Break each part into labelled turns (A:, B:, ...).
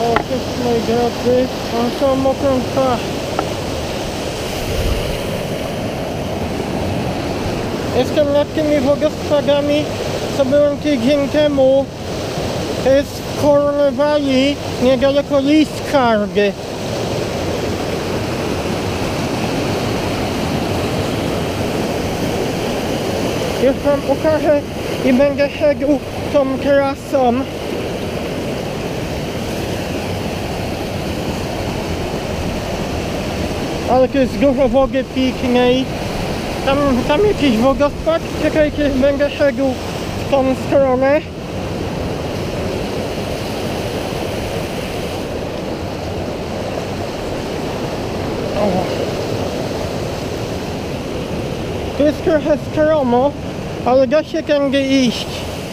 A: cześć moi drodzy, mam całą mokrą twarz. Jestem nad tymi wodospadami, co byłem tydzień temu. To jest w Cornwalli, niedaleko Liskardy. Już wam pokażę i będę szedł tą trasą. Ale tu jest dużo wody pitnej. Tam jakiś wodospad. Czekajcie, będę szedł w tą stronę. Tu jest trochę stromo, ale da się tędy iść.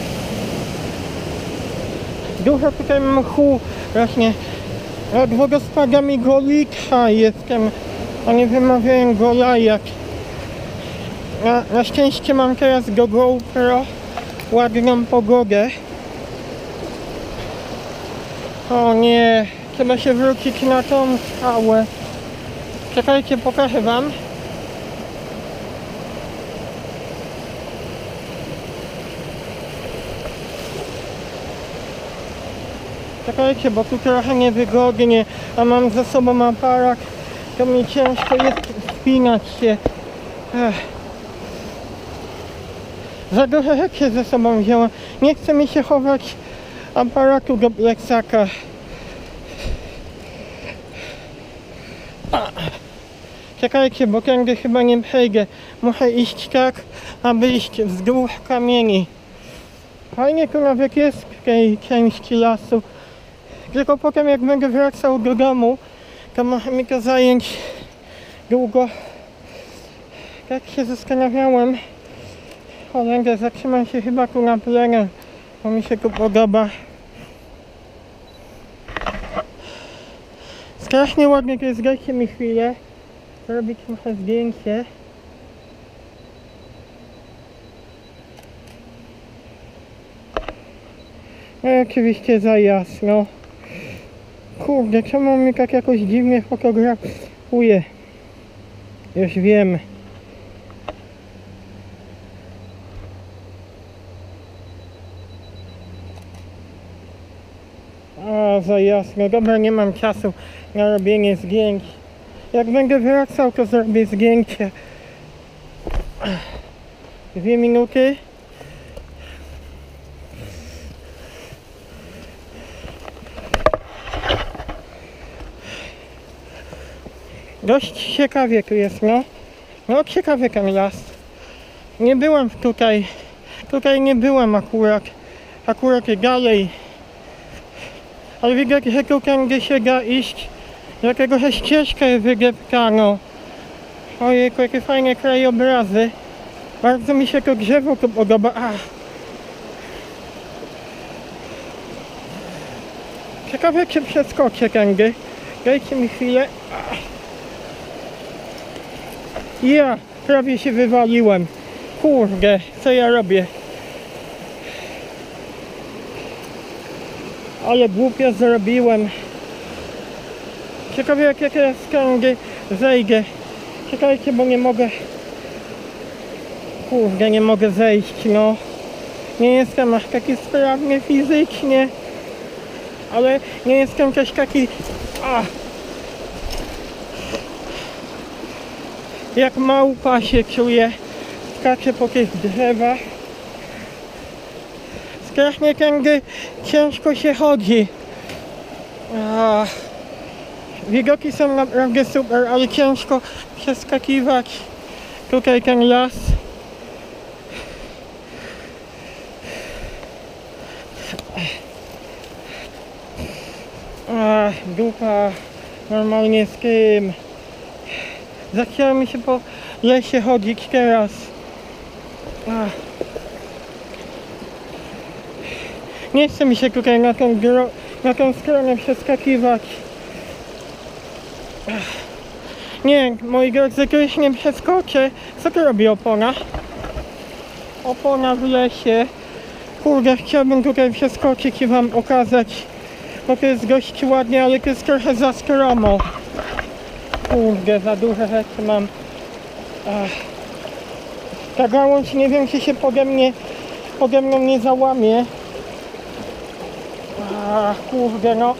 A: Dużo tutaj mchu właśnie. Nad wodospadami Golika jestem, a nie wymawiałem Golajak. Na szczęście mam teraz do GoPro ładną pogodę. O nie, trzeba się wrócić na tą skałę. Czekajcie, pokażę wam. Czekajcie, bo tu trochę niewygodnie, a mam ze sobą aparat, to mi ciężko jest wspinać się. Za dużo rzeczy ze sobą wziąłem. Nie chce mi się chować aparatu do plecaka. Czekajcie, bo tędy chyba nie przejdę. Muszę iść tak, aby iść wzdłuż kamieni. Fajnie tu nawet jest w tej części lasu. Tylko potem jak będę wracał do domu, to może mi to zająć długo. Tak się zastanawiałem. Cholera, zatrzymam się chyba tu na plenę, bo mi się tu podoba. Strasznie ładnie to jest, dajcie mi chwilę. Zrobić trochę zdjęcie. No oczywiście za jasno. Kurde, czemu mi tak jakoś dziwnie fotografuje? Już wiem. A, za jasno. Dobra, nie mam czasu na robienie zdjęć. Jak będę wracał, to zrobię zdjęcie. 2 minuty. Dość ciekawie tu jest, no. No ciekawy ten las. Nie byłem tutaj nie byłem akurat dalej. Ale widać, że tu tędy się da iść, dlatego że ścieżkę wydeptano. Ojejku, jakie fajne krajobrazy. Bardzo mi się to drzewo tu podoba. Ciekawe, czy przeskoczę tędy. Dajcie mi chwilę. Ja prawie się wywaliłem. Kurde, co ja robię? Ale głupio zrobiłem. Ciekawe, jak ja teraz tędy zejdę. Czekajcie, bo nie mogę. Kurde, nie mogę zejść, no. Nie jestem aż taki sprawny fizycznie. Ale nie jestem też taki... Jak małpa się czuję. Skaczę po tych drzewach. Strasznie tędy ciężko się chodzi. Widoki są naprawdę super, ale ciężko przeskakiwać tutaj ten las. Dupa, normalnie z tym. Zachciało mi się po lesie chodzić teraz. Nie chce mi się tutaj na tą stronę przeskakiwać. Nie, moi drodzy, tu już nie przeskoczę. Co tu robi opona? Opona w lesie. Kurde, chciałbym tutaj przeskoczyć i wam pokazać bo to jest dość ładnie, ale to jest trochę za skromo. Kurde, za duże rzeczy mam. Ta gałąź nie wiem, czy się pode mną nie załamie. Kurde no.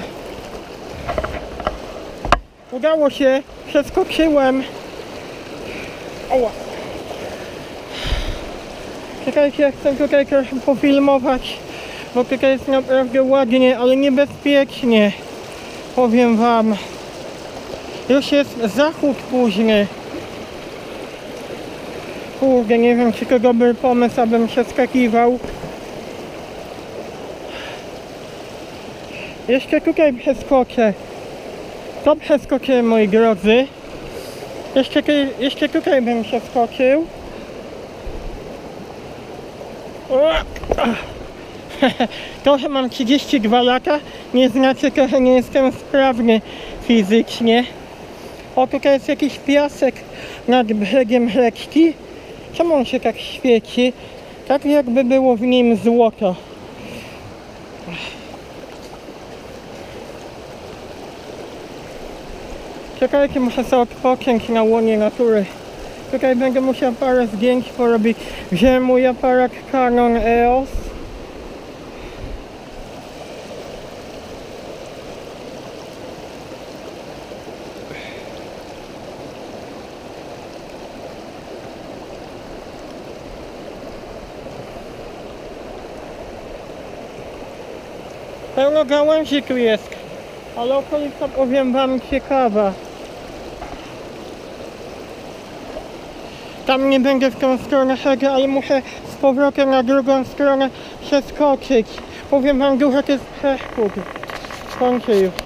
A: Udało się, przeskoczyłem. Oła. Czekajcie, ja chcę tutaj trochę pofilmować, bo tutaj jest naprawdę ładnie, ale niebezpiecznie. Powiem wam. Już jest zachód późny. Kurde, nie wiem, czy to dobry pomysł, abym przeskakiwał. Jeszcze tutaj przeskoczę. To przeskoczyłem, moi drodzy. Jeszcze tutaj bym przeskoczył. Trochę mam 32 lata, nie znaczy, trochę nie jestem sprawny fizycznie. O, tutaj jest jakiś piasek nad brzegiem rzeczki. Czemu on się tak świeci? Tak jakby było w nim złoto. Czekajcie, muszę sobie odpocząć na łonie natury. Tutaj będę musiał parę zdjęć porobić. Wziąłem mój aparat Canon EOS. Pełno gałęzi tu jest, ale okolica, powiem wam, ciekawa. Tam nie będę w tą stronę chodził, ale muszę z powrotem na drugą stronę przeskoczyć. Powiem wam, dużo to jest przeszkód. Skończę już.